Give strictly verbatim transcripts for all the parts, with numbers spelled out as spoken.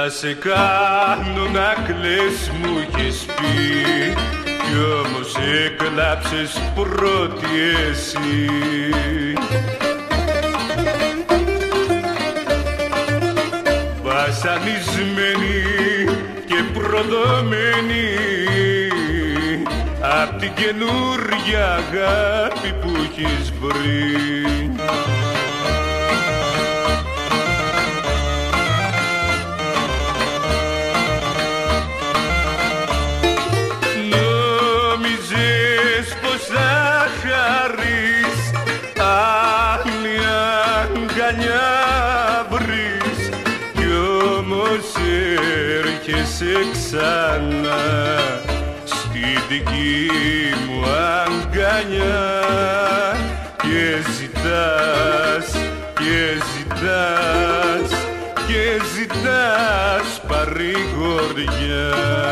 Θα σε κάνω να κλαις μου είχες πει, κι όμως έκλαψες πρώτη εσύ. Βασανισμένη και προδομένη απ' την καινούρια αγάπη που έχεις βρει. Νόμιζες πως θα χαρείς, άλλη αγκαλιά βρεις, κι όμως έρχεσαι ξανά στη δική μου αγκαλιά και ζητάς, και ζητάς, και ζητάς παρηγοριά.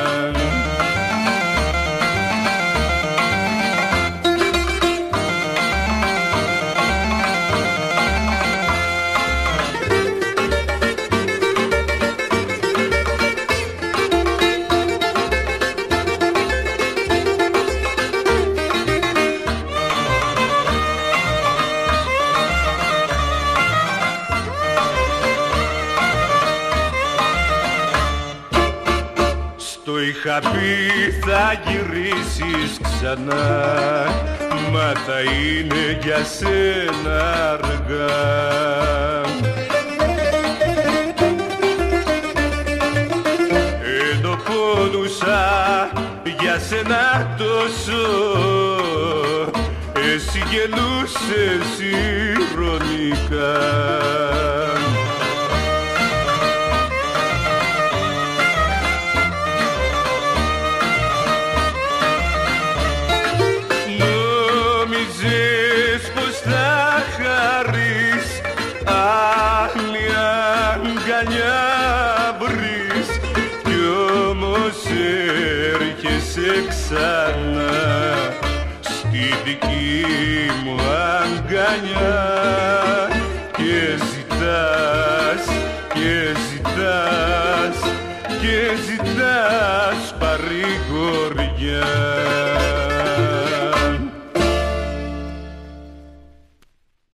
Το είχα πει θα γυρίσεις ξανά, μα θα είναι για σένα αργά. Ενώ πόνουσα για σένα τόσο, εσύ γελούσες ειρωνικά. Νόμιζες πως θα χαρείς, άλλη αγκαλιά βρεις, κι όμως έρχεσαι ξανά στη δική μου αγκαλιά και ζητάς, και ζητάς, και ζητάς παρηγοριά.